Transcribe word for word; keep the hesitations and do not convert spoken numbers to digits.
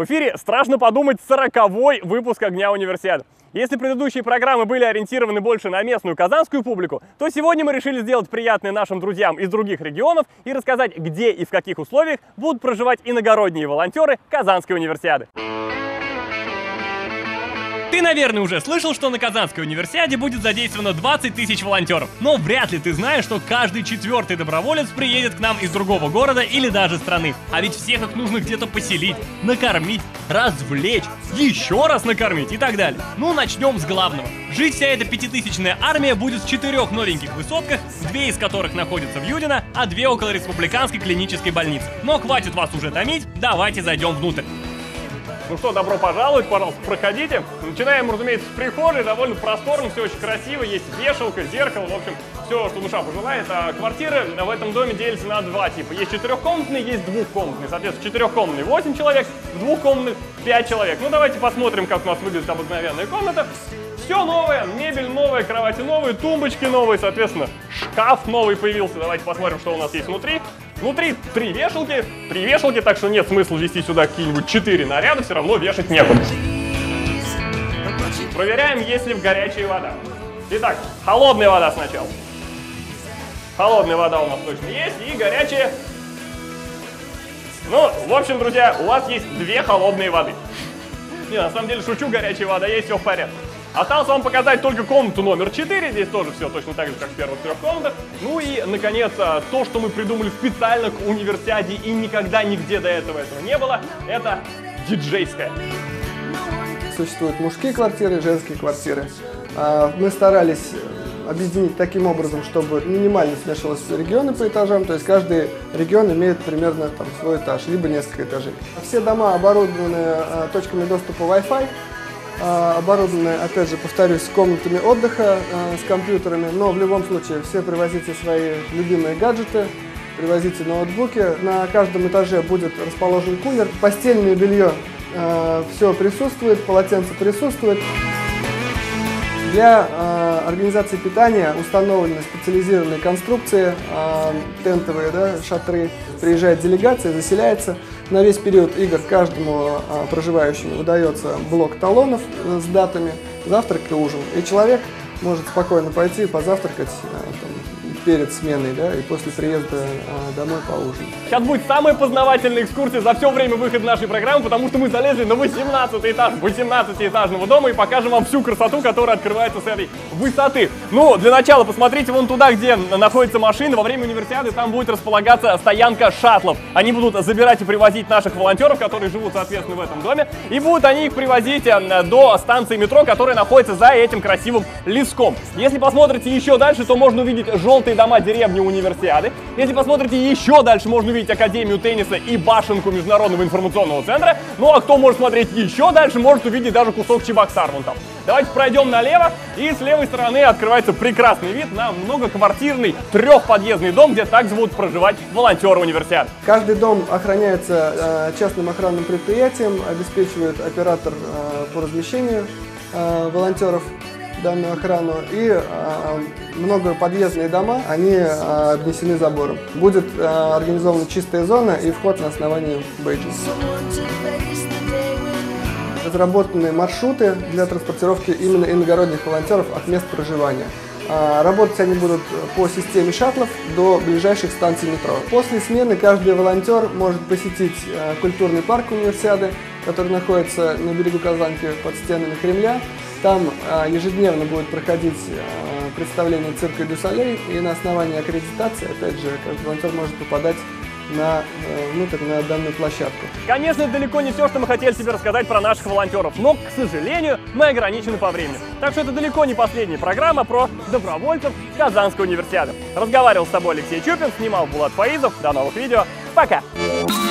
В эфире, страшно подумать, сороковой выпуск «Огня Универсиады». Если предыдущие программы были ориентированы больше на местную казанскую публику, то сегодня мы решили сделать приятное нашим друзьям из других регионов и рассказать, где и в каких условиях будут проживать иногородние волонтеры Казанской универсиады. Ты, наверное, уже слышал, что на Казанской универсиаде будет задействовано двадцать тысяч волонтеров. Но вряд ли ты знаешь, что каждый четвертый доброволец приедет к нам из другого города или даже страны. А ведь всех их нужно где-то поселить, накормить, развлечь, еще раз накормить и так далее. Ну, начнем с главного. Жить вся эта пятитысячная армия будет в четырех новеньких высотках, две из которых находятся в Юдино, а две около Республиканской клинической больницы. Но хватит вас уже томить, давайте зайдем внутрь. Ну что, добро пожаловать, пожалуйста, проходите. Начинаем, разумеется, с прихожей, довольно просторно, все очень красиво, есть вешалка, зеркало, в общем, все, что душа пожелает. А квартиры в этом доме делятся на два типа. Есть четырехкомнатные, есть двухкомнатные. Соответственно, четырехкомнатные восемь человек, в двухкомнатных пять человек. Ну, давайте посмотрим, как у нас выглядит обыкновенная комната. Все новое, мебель новая, кровати новые, тумбочки новые, соответственно, шкаф новый появился. Давайте посмотрим, что у нас есть внутри. Внутри три вешалки, три вешалки, так что нет смысла вести сюда какие-нибудь четыре наряда, все равно вешать некуда. Проверяем, есть ли горячая вода. Итак, холодная вода сначала. Холодная вода у нас точно есть, и горячая. Ну, в общем, друзья, у вас есть две холодные воды. Не, на самом деле шучу, горячая вода есть, все в порядке. Осталось вам показать только комнату номер четыре, здесь тоже все точно так же, как в первых трех комнатах. Ну и, наконец, то, что мы придумали специально к универсиаде и никогда нигде до этого этого не было, это диджейская. Существуют мужские квартиры, женские квартиры. Мы старались объединить таким образом, чтобы минимально смешивалось все регионы по этажам, то есть каждый регион имеет примерно там свой этаж, либо несколько этажей. Все дома оборудованы точками доступа Wi-Fi. Оборудованы, опять же, повторюсь, с комнатами отдыха, э, с компьютерами, но в любом случае все привозите свои любимые гаджеты, привозите ноутбуки. На каждом этаже будет расположен кулер, постельное белье, э, все присутствует, полотенце присутствует. Для э, организации питания установлены специализированные конструкции, э, тентовые, да, шатры. Приезжает делегация, заселяется. На весь период игр каждому э, проживающему выдается блок талонов э, с датами, завтрак и ужин. И человек может спокойно пойти позавтракать э, там, перед сменой, да, и после приезда э, домой поужинать. Сейчас будет самая познавательная экскурсия за все время выхода нашей программы, потому что мы залезли на восемнадцатый этаж восемнадцатиэтажного дома и покажем вам всю красоту, которая открывается с этой высоты. Ну, для начала посмотрите вон туда, где находятся машины. Во время универсиады там будет располагаться стоянка шаттлов. Они будут забирать и привозить наших волонтеров, которые живут, соответственно, в этом доме. И будут они их привозить до станции метро, которая находится за этим красивым леском. Если посмотрите еще дальше, то можно увидеть желтые дома деревни Универсиады. Если посмотрите еще дальше, можно увидеть Академию тенниса и башенку Международного информационного центра. Ну а кто может смотреть еще дальше, может увидеть даже кусок Чебоксар вон там. Давайте пройдем налево, и с левой стороны открывается прекрасный вид на многоквартирный трехподъездный дом, где также будут проживать волонтеры универсиады. Каждый дом охраняется э, частным охранным предприятием, обеспечивает оператор э, по размещению э, волонтеров данную охрану, и э, многоподъездные дома, они э, обнесены забором. Будет э, организована чистая зона и вход на основании бейджа. Разработаны маршруты для транспортировки именно иногородних волонтеров от мест проживания. Э, работать они будут по системе шаттлов до ближайших станций метро. После смены каждый волонтер может посетить э, культурный парк универсиады, который находится на берегу Казанки под стенами Кремля. Там э, ежедневно будет проходить э, представление цирка дю Солей, и на основании аккредитации, опять же, каждый волонтер может попадать на, э, внутрь на данную площадку. Конечно, это далеко не все, что мы хотели себе рассказать про наших волонтеров, но, к сожалению, мы ограничены по времени. Так что это далеко не последняя программа про добровольцев Казанской универсиады. Разговаривал с тобой Алексей Чупин, снимал Булат Фаизов. До новых видео. Пока!